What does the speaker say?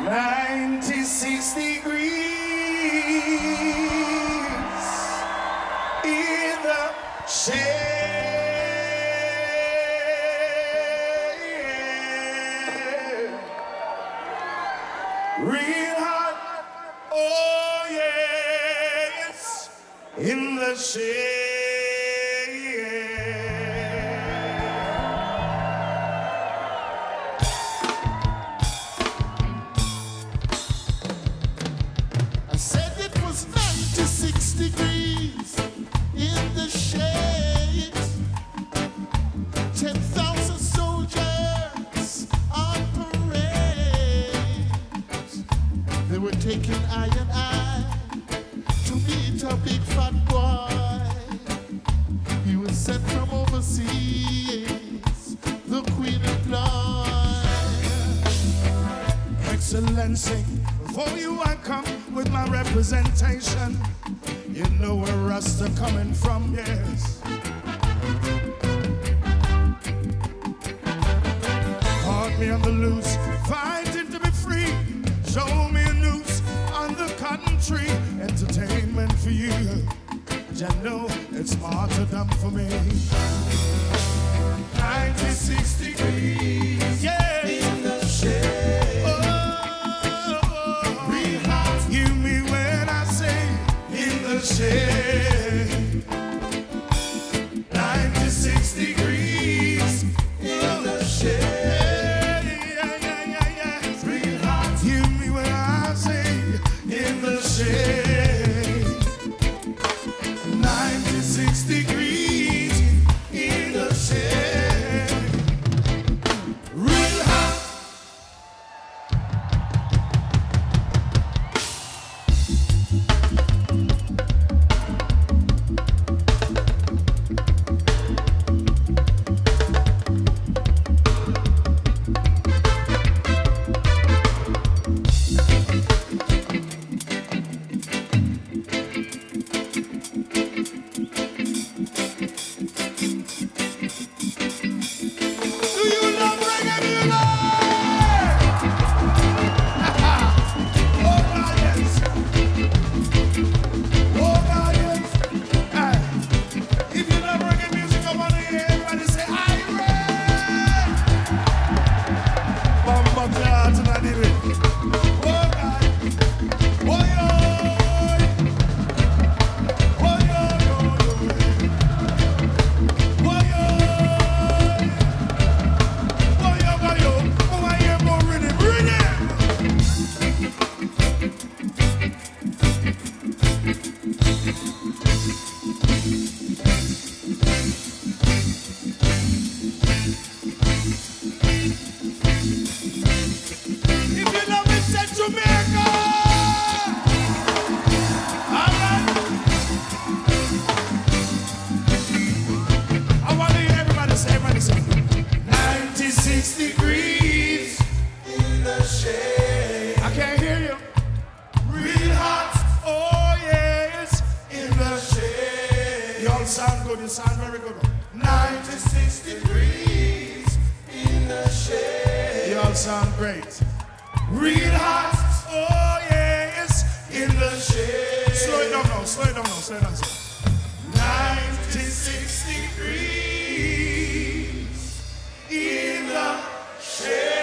96 degrees in the shade. Real hot, oh yes, in the shade. I said it was 96 degrees in the shade. 10,000 soldiers on parade. They were taking eye and eye to meet a big fat boy. He was sent from overseas, the Queen employed. Excellency, before you I come with my representation. You know where Rasta coming from, yes. Caught me on the loose, fighting to be free. Show me a noose on the cotton tree. Entertainment for you. You know it's martyrdom for me. 96 degrees, yeah, in the shade. Oh, real hot. Hear me when I say in the shade. 96 degrees in the shade. Yeah, yeah, yeah, yeah. Real hot. Hear me when I say in the shade. 96 degrees in the shade. Real hot. Do you love reggae music? Oh God, yes. Oh God, yes. If you love reggae music, I want to hear everybody say, "Ira!" Bumper clout and I did it. Oh God. Oh yo. Oh yo, yo, yo. Oh yo. Oh yo, oh yo. Oh, I hear more rhythm, rhythm. If you love it, say Jamaica. All right. I want to hear everybody say, 96 degrees in the shade. I can't hear you. Real hot, oh yes, in the shade. Y'all sound good, you sound very good. 96 degrees in the shade. Y'all sound great. Real hot, oh yes, in the shade. Slow it down now, slow it down now, slow it down. 96 degrees in the shade.